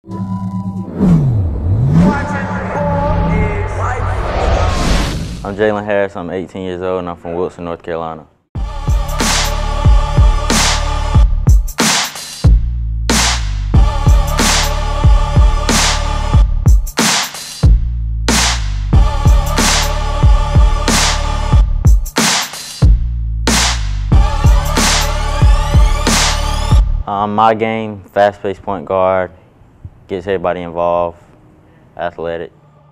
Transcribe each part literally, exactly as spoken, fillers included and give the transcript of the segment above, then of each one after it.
I'm Jalen Harris, I'm eighteen years old, and I'm from Wilson, North Carolina. Um, my game, fast-paced point guard, gets everybody involved, athletic.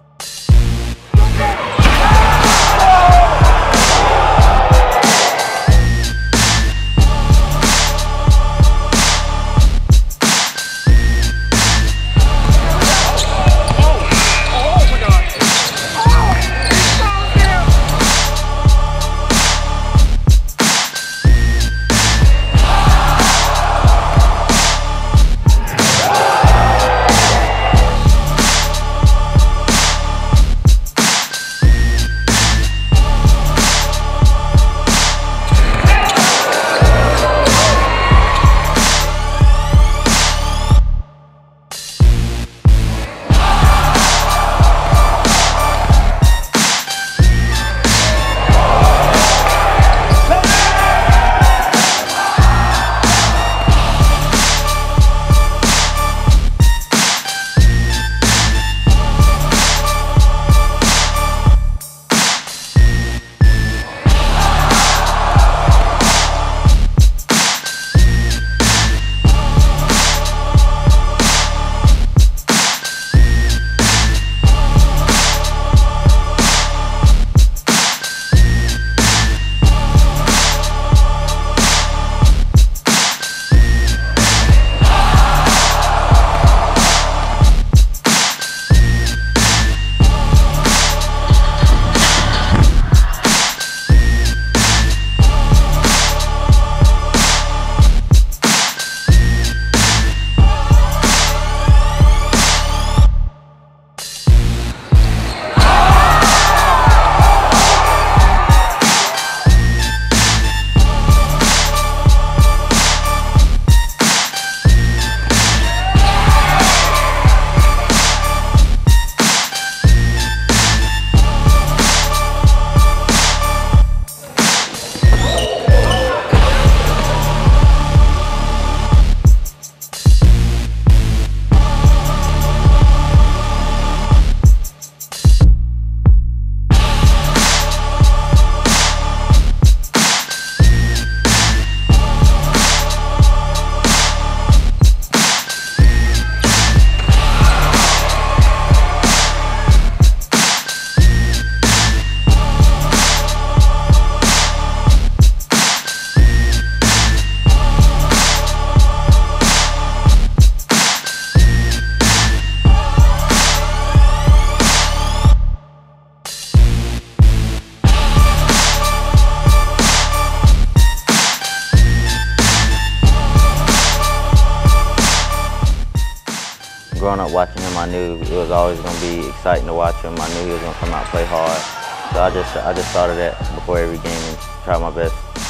Growing up watching him, I knew it was always going to be exciting to watch him. I knew he was going to come out and play hard. So I just, I just started that before every game and tried my best.